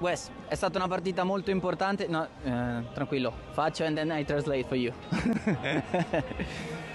Wes, è stata una partita molto importante. No, tranquillo, faccio and then I translate for you.